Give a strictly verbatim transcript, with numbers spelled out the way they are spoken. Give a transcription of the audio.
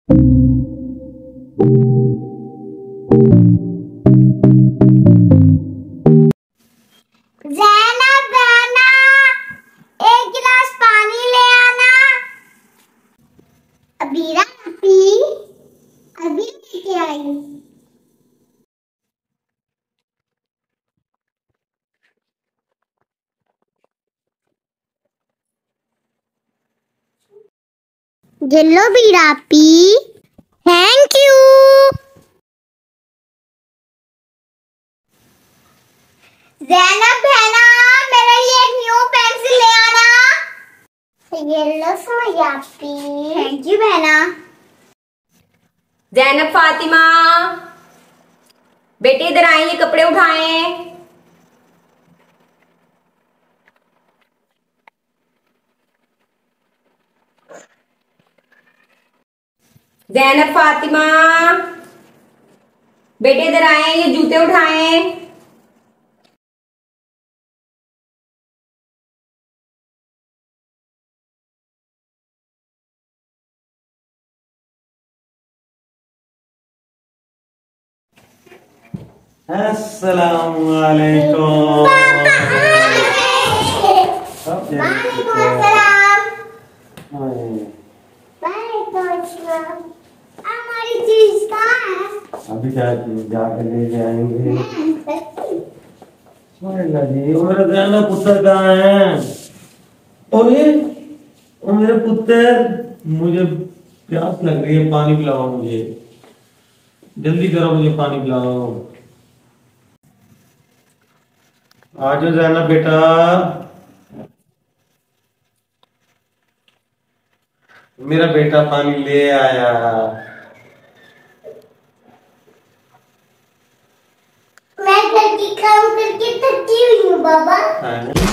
ज़ैनब बहना, एक गिलास पानी ले आना। अबीरा पी, अभी लेके आई। गिल्लो बीरा पी, थैंक यू। ज़ैनब बहना, मेरे लिए एक न्यू पेंसिल ले आना। ये लो सुमैया पी, थैंक यू बहना। ज़ैनब फातिमा, बेटे इधर आए, ये कपड़े उठाएं। ज़ैनब फातिमा, बेटे इधर आए, ये जूते उठाएं। अस्सलामुअलैकुम। वालेकुम अस्सलाम। वालेकुम अस्सलाम। हमारी चीज कहाँ है? अभी क्या चीज जाके ले जाएंगे। जी वो मेरा ज़ैनब पुत्र कहाँ है? ओए ओ मेरे पुत्र, मुझे प्यास लग रही है, पानी पिलाओ मुझे, जल्दी करो, मुझे पानी पिलाओ। आ जाओ ज़ैनब बेटा। मेरा बेटा पानी ले आया। मैं घर की काम करके थकी हुई हूँ बाबा।